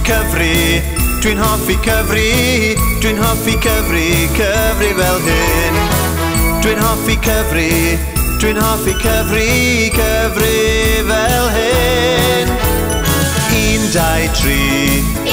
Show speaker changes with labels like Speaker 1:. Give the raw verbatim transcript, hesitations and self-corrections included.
Speaker 1: cyfri, dwi'n hoffi cyfri, dwi'n hoffi cyfri, cyfri fel hyn. Dwi'n hoffi cyfri, dwi'n hoffi cyfri, cyfri fel hyn. Un, dau, tri,